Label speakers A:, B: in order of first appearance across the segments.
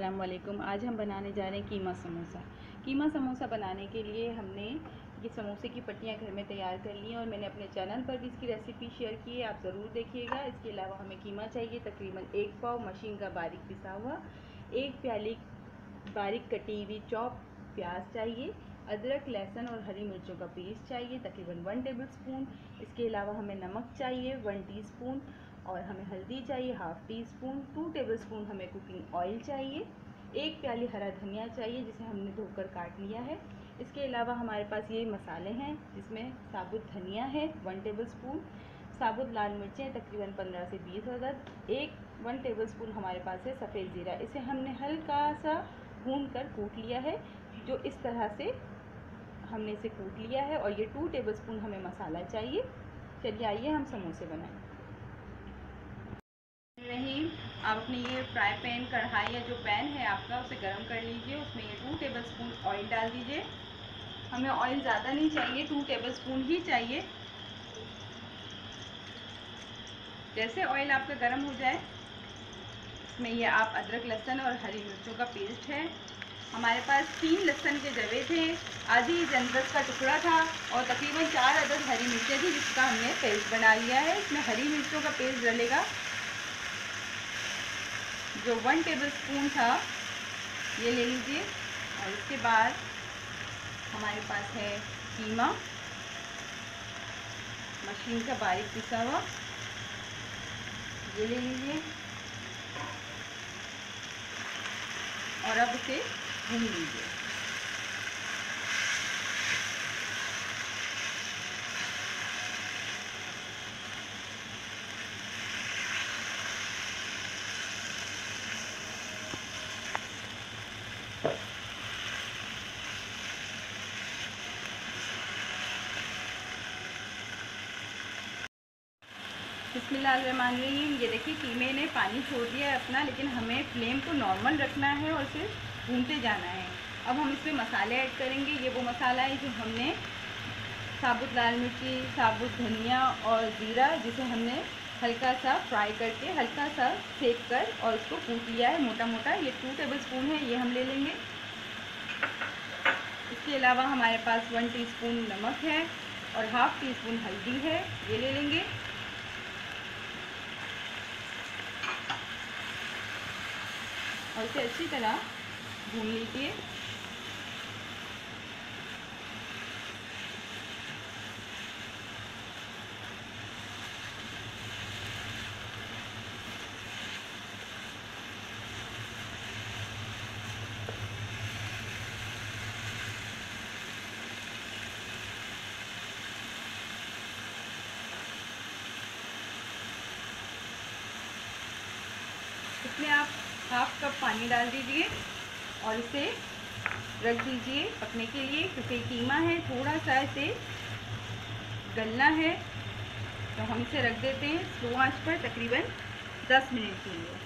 A: अस्सलाम वालेकुम। आज हम बनाने जा रहे हैं कीमा समोसा। कीमा समोसा बनाने के लिए हमने ये समोसे की पट्टियाँ घर में तैयार कर ली हैं और मैंने अपने चैनल पर भी इसकी रेसिपी शेयर की है, आप ज़रूर देखिएगा। इसके अलावा हमें कीमा चाहिए तकरीबन 1 पाव मशीन का बारीक पिसा हुआ, 1 प्याली बारीक कटी हुई चॉप प्याज चाहिए, अदरक लहसुन और हरी मिर्चों का पेस्ट चाहिए तकरीबन 1 टेबल स्पून। इसके अलावा हमें नमक चाहिए 1 टीस्पून और हमें हल्दी चाहिए 1/2 टी स्पून। 2 टेबल स्पून हमें कुकिंग ऑयल चाहिए, 1 प्याली हरा धनिया चाहिए जिसे हमने धोकर काट लिया है। इसके अलावा हमारे पास ये मसाले हैं जिसमें साबुत धनिया है 1 टेबल स्पून, साबुत लाल मिर्चें तकरीबन 15 से 20 अदद, 1 टेबल स्पून हमारे पास है सफ़ेद ज़ीरा। इसे हमने हल्का सा भून कर कूट लिया है, जो इस तरह से हमने इसे कूट लिया है। और ये 2 टेबल स्पून हमें मसाला चाहिए। चलिए आइए हम समोसे बनाएं। आप अपने ये फ्राई पैन कढ़ाई या जो पैन है आपका उसे गर्म कर लीजिए। उसमें ये 2 टेबल स्पून ऑयल डाल दीजिए। हमें ऑयल ज़्यादा नहीं चाहिए, 2 टेबल स्पून ही चाहिए। जैसे ऑयल आपका गर्म हो जाए इसमें ये आप अदरक लहसुन और हरी मिर्चों का पेस्ट है। हमारे पास 3 लहसुन के जवे थे, आधी अदरक का टुकड़ा था और तकरीबन 4 अदद हरी मिर्चें थी जिसका हमने पेस्ट बना लिया है। इसमें हरी मिर्चों का पेस्ट डलेगा जो 1 टेबल स्पून था, ये ले लीजिए। और इसके बाद हमारे पास है कीमा मशीन का बारीक पिसा हुआ, ये ले लीजिए और अब इसे भून लीजिए। बिस्मिल्लाहिर्रहमानिर्रहीम। ये देखिए कीमे ने पानी छोड़ दिया है अपना, लेकिन हमें फ्लेम को नॉर्मल रखना है और इसे भूनते जाना है। अब हम इसमें मसाले ऐड करेंगे। ये वो मसाला है जो हमने साबुत लाल मिर्ची, साबुत धनिया और ज़ीरा जिसे हमने हल्का सा फ्राई करके हल्का सा सेक कर और इसको कूट लिया है मोटा मोटा। ये 2 टेबल स्पून है, ये हम ले लेंगे। इसके अलावा हमारे पास 1 टीस्पून नमक है और 1/2 टीस्पून हल्दी है, ये ले लेंगे। और इसे अच्छी तरह भून लीजिए। इसमें आप 1/2 कप पानी डाल दीजिए और इसे रख दीजिए पकने के लिए, क्योंकि कीमा है थोड़ा सा इसे गलना है, तो हम इसे रख देते हैं स्लो आंच पर तकरीबन 10 मिनट के लिए।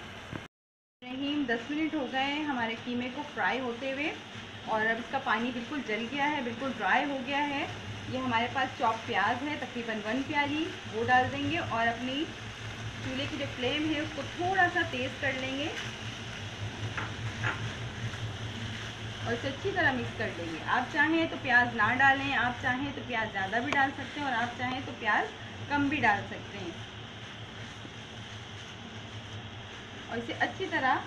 A: 10 मिनट हो गए हैं हमारे कीमे को फ्राई होते हुए और अब इसका पानी बिल्कुल जल गया है, बिल्कुल ड्राई हो गया है। ये हमारे पास चॉप प्याज है तकरीबन 1 प्याली, वो डाल देंगे और अपनी चूल्हे की जो फ्लेम है उसको थोड़ा सा तेज़ कर लेंगे और इसे अच्छी तरह मिक्स कर लेंगे। आप चाहें तो प्याज ना डालें, आप चाहें तो प्याज ज़्यादा भी डाल सकते हैं और आप चाहें तो प्याज कम भी डाल सकते हैं। और इसे अच्छी तरह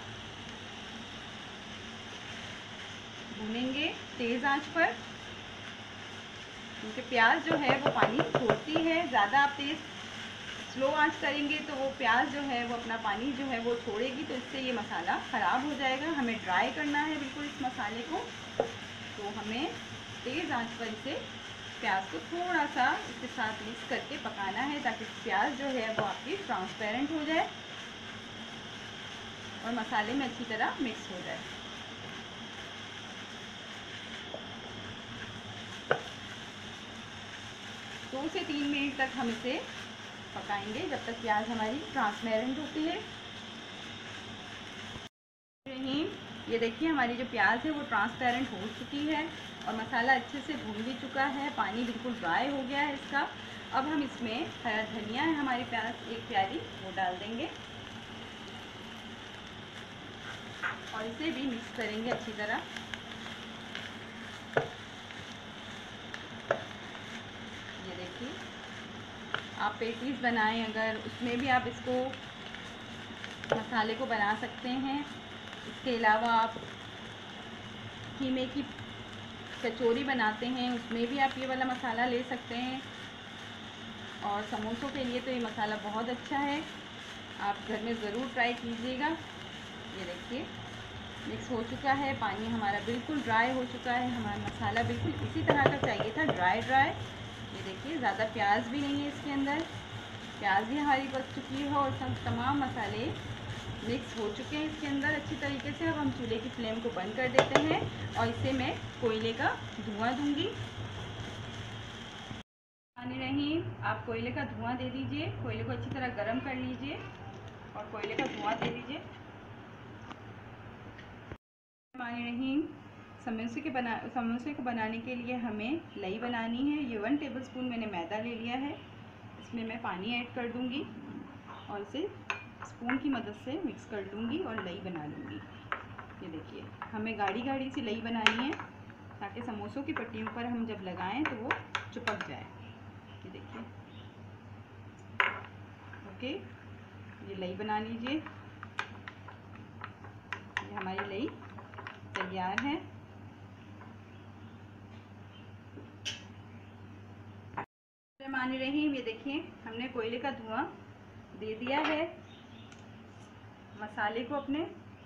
A: भूनेंगे तेज़ आंच पर, क्योंकि प्याज जो है वो पानी छोड़ती है। ज़्यादा आप तेज़ स्लो आंच करेंगे तो वो प्याज जो है वो अपना पानी जो है वो छोड़ेगी, तो इससे ये मसाला ख़राब हो जाएगा। हमें ड्राई करना है बिल्कुल इस मसाले को, तो हमें तेज़ आंच पर इसे प्याज को थोड़ा सा इसके साथ मिक्स करके पकाना है ताकि प्याज जो है वो आपकी ट्रांसपेरेंट हो जाए और मसाले में अच्छी तरह मिक्स हो जाए। दो से 3 मिनट तक हम इसे पकाएंगे जब तक प्याज हमारी ट्रांसपेरेंट होती है। ये देखिए हमारी जो प्याज है वो ट्रांसपेरेंट हो चुकी है और मसाला अच्छे से भून भी चुका है, पानी बिल्कुल ड्राई हो गया है इसका। अब हम इसमें हरा धनिया है हमारी प्याज 1 प्याली, वो डाल देंगे। और इसे भी मिक्स करेंगे अच्छी तरह। ये देखिए, आप पेटीज बनाएं अगर, उसमें भी आप इसको मसाले को बना सकते हैं। इसके अलावा आप कीमे की कचौरी बनाते हैं, उसमें भी आप ये वाला मसाला ले सकते हैं। और समोसों के लिए तो ये मसाला बहुत अच्छा है, आप घर में ज़रूर ट्राई कीजिएगा। ये देखिए मिक्स हो चुका है, पानी हमारा बिल्कुल ड्राई हो चुका है। हमारा मसाला बिल्कुल इसी तरह का चाहिए था, ड्राई ड्राई। ये देखिए ज़्यादा प्याज भी नहीं है इसके अंदर, प्याज भी हमारी पक चुकी है और सब तमाम मसाले मिक्स हो चुके हैं इसके अंदर अच्छी तरीके से। अब हम चूल्हे की फ्लेम को बंद कर देते हैं और इसे मैं कोयले का धुआं दूंगी। नहीं, आप कोयले का धुआं दे दीजिए, कोयले को अच्छी तरह गर्म कर लीजिए और कोयले का धुआं दे दीजिए। नहीं, समोसे को बनाने के लिए हमें लई बनानी है। ये 1 टेबलस्पून मैंने मैदा ले लिया है, इसमें मैं पानी ऐड कर दूंगी और इसे स्पून की मदद से मिक्स कर लूँगी और लई बना लूँगी। ये देखिए हमें गाढ़ी गाढ़ी सी लई बनानी है ताकि समोसों की पट्टियों पर हम जब लगाएं तो वो चिपक जाए। ये देखिए, ओके, ये लई बना लीजिए। ये हमारी लई तैयार है। रहीम, ये देखिए हमने कोयले का धुआं दे दिया है मसाले को अपने।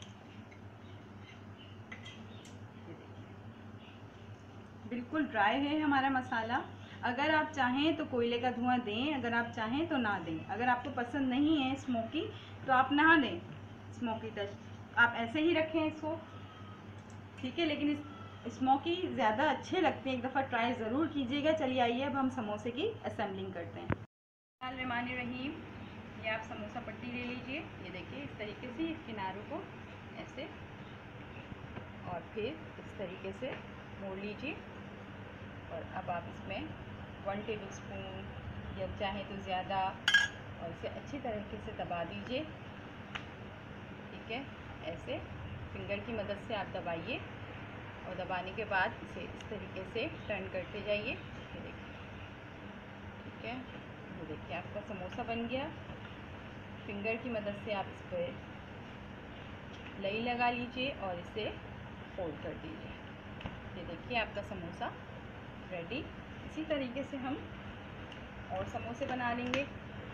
A: बिल्कुल ड्राई है हमारा मसाला। अगर आप चाहें तो कोयले का धुआं दें, अगर आप चाहें तो ना दें। अगर आपको पसंद नहीं है स्मोकी तो आप ना दें स्मोकी टच, आप ऐसे ही रखें इसको, ठीक है। लेकिन स्मोकी ज़्यादा अच्छे लगते हैं, एक दफ़ा ट्राई ज़रूर कीजिएगा। चलिए आइए अब हम समोसे की असेंबलिंग करते हैं। रहीम, ये आप समोसा पट्टी ले लीजिए। ये देखिए इस तरीके से इस किनारों को ऐसे और फिर इस तरीके से मोड़ लीजिए। और अब आप इसमें 1 टेबलस्पून या चाहें तो ज़्यादा, और इसे अच्छी तरीके से दबा दीजिए, ठीक है। ऐसे फिंगर की मदद से आप दबाइए और दबाने के बाद इसे इस तरीके से टर्न करते जाइए। ये देखिए, ठीक है। ये देखिए आपका समोसा बन गया। फिंगर की मदद से आप इस पर लई लगा लीजिए और इसे फोल्ड कर दीजिए। ये देखिए आपका समोसा रेडी। इसी तरीके से हम और समोसे बना लेंगे।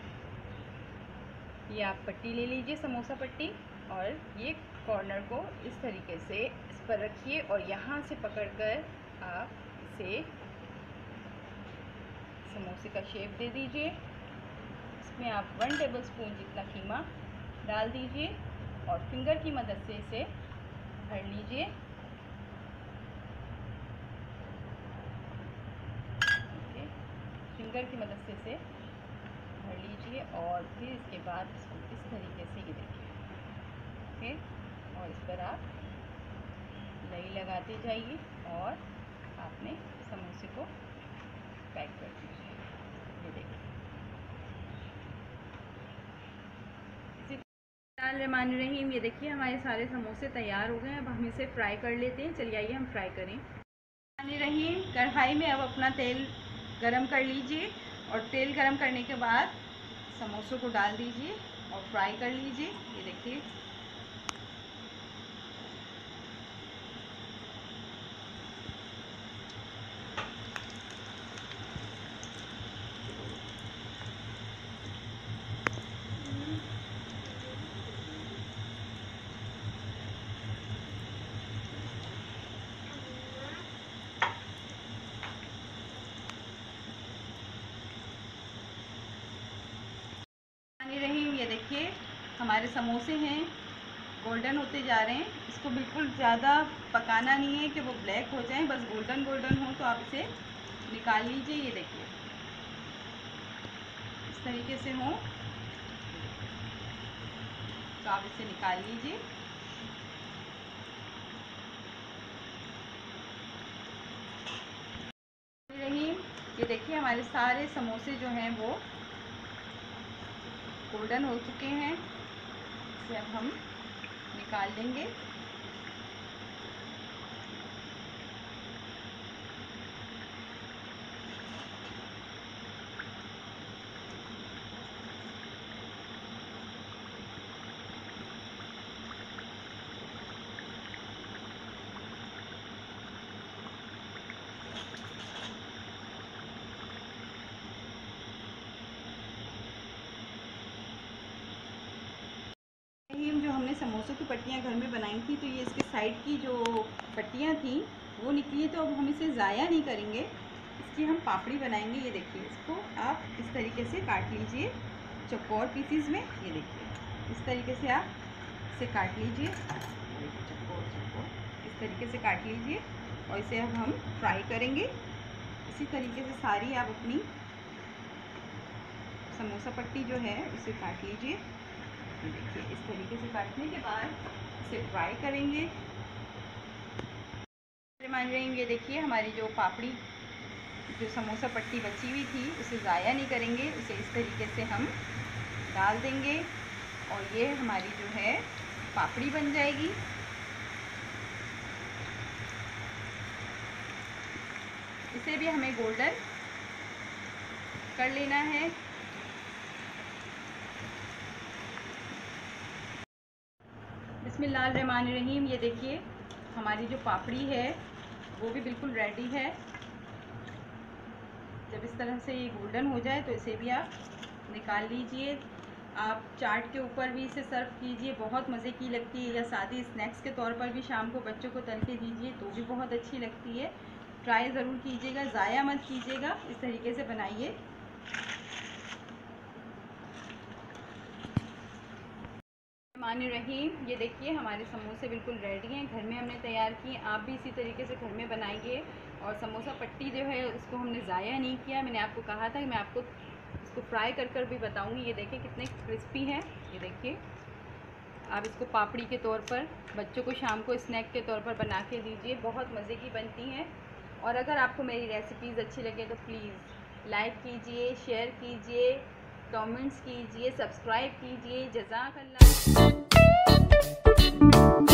A: ये आप पट्टी ले लीजिए, समोसा पट्टी, और ये कॉर्नर को इस तरीके से इस पर रखिए और यहाँ से पकड़कर आप इसे समोसे का शेप दे दीजिए। इसमें आप 1 टेबलस्पून जितना कीमा डाल दीजिए और फिंगर की मदद से इसे भर लीजिए। फिंगर की मदद से इसे भर लीजिए और फिर इसके बाद इसको इस तरीके से, ये देखिए, ओके। और इस पर आप लई लगाते जाइए और आपने समोसे को पैक कर दीजिए। ये देखिए, रहीम, ये देखिए हमारे सारे समोसे तैयार हो गए। अब हम इसे फ्राई कर लेते हैं। चलिए आइए हम फ्राई करें। रहीम, कढ़ाई में अब अपना तेल गरम कर लीजिए और तेल गरम करने के बाद समोसों को डाल दीजिए और फ्राई कर लीजिए। ये देखिए, रहीम, ये देखिए हमारे समोसे हैं, गोल्डन होते जा रहे हैं। इसको बिल्कुल ज़्यादा पकाना नहीं है कि वो ब्लैक हो जाएं, बस गोल्डन गोल्डन हो तो आप इसे निकाल लीजिए। ये देखिए इस तरीके से हो तो आप इसे निकाल लीजिए। रहीम, ये देखिए हमारे सारे समोसे जो हैं वो गोल्डन हो चुके हैं। इसे अब हम निकाल लेंगे। समोसों की पट्टियाँ घर में बनाई थी, तो ये इसके साइड की जो पट्टियाँ थी वो निकली है, तो अब हम इसे ज़ाया नहीं करेंगे, इसकी हम पापड़ी बनाएंगे। ये देखिए, इसको आप इस तरीके से काट लीजिए चौकोर पीसीज में। ये देखिए, इस तरीके से आप इसे काट लीजिए, चौकोर इस तरीके से काट लीजिए, और इसे अब हम फ्राई करेंगे। इसी तरीके से सारी आप अपनी समोसा पट्टी जो है उसे काट लीजिए। ये देखिए, इस तरीके से काटने के बाद इसे फ्राई करेंगे। मान लेंगे, देखिए हमारी जो पापड़ी जो समोसा पट्टी बची हुई थी उसे ज़ाया नहीं करेंगे, उसे इस तरीके से हम डाल देंगे और ये हमारी जो है पापड़ी बन जाएगी। इसे भी हमें गोल्डन कर लेना है। बिस्मिल्लाहिर्रहमानिर्रहीम। ये देखिए, हमारी जो पापड़ी है वो भी बिल्कुल रेडी है। जब इस तरह से ये गोल्डन हो जाए तो इसे भी आप निकाल लीजिए। आप चाट के ऊपर भी इसे सर्व कीजिए, बहुत मज़े की लगती है, या सादी स्नैक्स के तौर पर भी शाम को बच्चों को तल के दीजिए तो भी बहुत अच्छी लगती है। ट्राई ज़रूर कीजिएगा, ज़ाया मत कीजिएगा, इस तरीके से बनाइए। रहीम, ये देखिए हमारे समोसे बिल्कुल रेडी हैं, घर में हमने तैयार किए। आप भी इसी तरीके से घर में बनाइए। और समोसा पट्टी जो है उसको हमने ज़ाया नहीं किया, मैंने आपको कहा था कि मैं आपको इसको फ्राई कर भी बताऊंगी। ये देखिए कितने क्रिस्पी हैं। ये देखिए, आप इसको पापड़ी के तौर पर बच्चों को शाम को स्नैक के तौर पर बना के दीजिए, बहुत मज़े की बनती हैं। और अगर आपको मेरी रेसिपीज़ अच्छी लगे तो प्लीज़ लाइक कीजिए, शेयर कीजिए, कमेंट्स कीजिए, सब्सक्राइब कीजिए। जज़ाकल्लाह।